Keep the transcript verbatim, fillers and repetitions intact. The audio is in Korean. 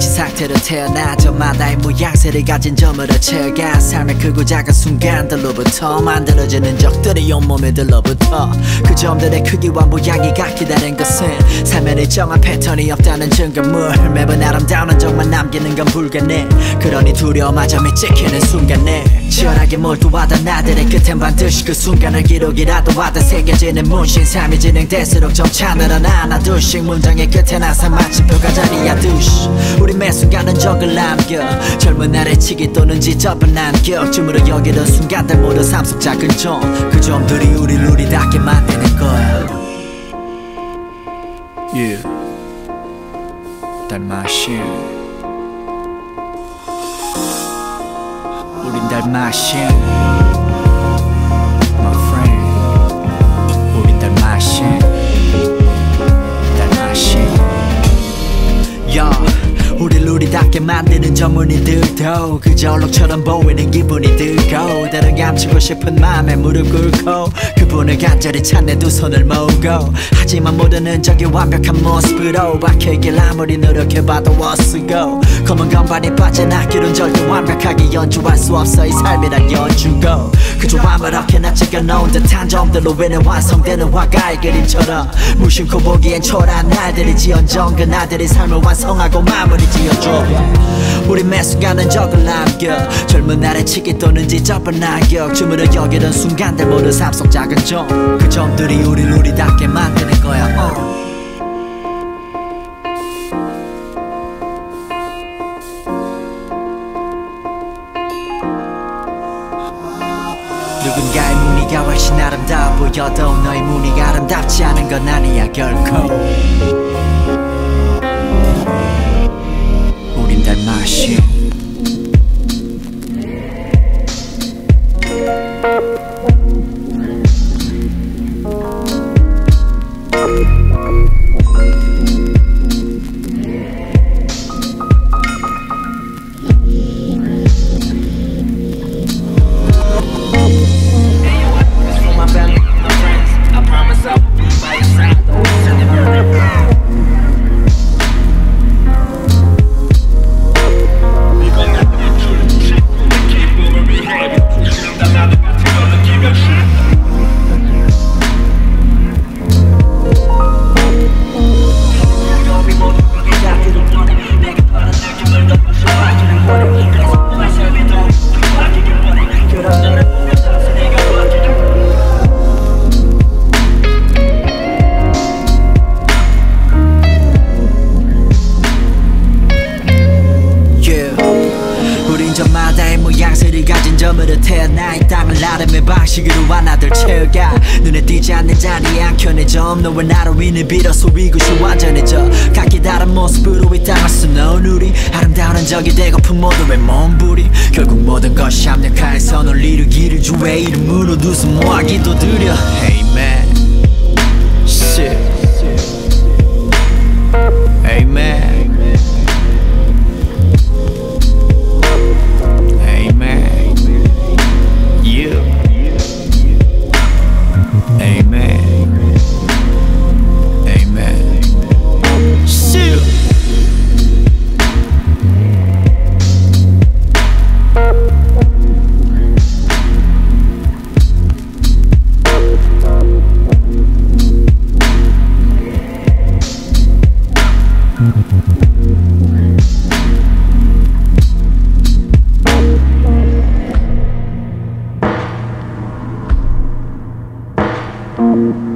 미친 상태로 태어나 저마다의 모양새를 가진 점으로 채워가 삶의 크고 작은 순간들로부터 만들어지는 적들이 온몸에 들로부터 그 점들의 크기와 모양이 같기 다른 것은 삶의 일정한 패턴이 없다는 증거물 매번 아름다운 흔적만 남기는 건 불가능 그러니 두려움마저 찍히는 순간에 치열하게 몰두하던 나들의 끝엔 반드시 그 순간을 기록이라도 하다 새겨지는 문신 삶이 진행될수록 점차 늘어나 하나 둘씩 문장의 끝에 나서 마침표가 자리하듯이 우리 매 순간은 적을 남겨 젊은 날의 치기 또는 지저분 남겨 줌으로 여기던 순간들 모두 삶 속 작은 점 그 점들이 우리를 우리답게 만드는 거야 Yeah 달마시안 우린 달마시안 My friend 우린 달마시안 달마시안 Yeah 우릴 우리답게 만드는 전문의들도 그저 얼룩처럼 보이는 기분이 들고 때론 감추고 싶은 마음에 무릎 꿇고 그분을 간절히 찾는 두 손을 모으고 하지만 모든 흔적이 완벽한 모습으로 박혀있길 아무리 노력해봐도 어쓰고 검은 건반이 빠져나기론 절대 완벽하게 연주할 수 없어 이 삶이란 연주고 그저 아무렇게나 찍어놓은 듯한 점들로 인해 완성되는 화가의 그림처럼 무심코 보기엔 초라한 날들이 지연정 그날들이 삶을 완성하고 마무리 지어줘 우리 매 순간은 적을 남겨 젊은 날의 치기 또는 지저분 낙엽 줌으로 여기던 순간들 모두 삶 속 작은 점 그 점들이 우릴 우리답게 만드는 거야 uh. 누군가의 무늬가 훨씬 아름다워 보여도 너의 무늬가 아름답지 않은 건 아니야 결코 우린 달마시안 방식으로 하나둘 채워가 눈에 띄지 않는 자리에 안켜내져 너와 나로 인해 비로소 이곳이 완전해져 각기 다른 모습으로 이 땅을 수놓은 우리 아름다운 흔적이 되고픈 모두의 몸부림 결국 모든 것이 합력하여 선을 이루기를 주의 이름으로 두 손 모아 기도드려 Amen Shit Amen Amen You Amen Amen Shoot Thank you.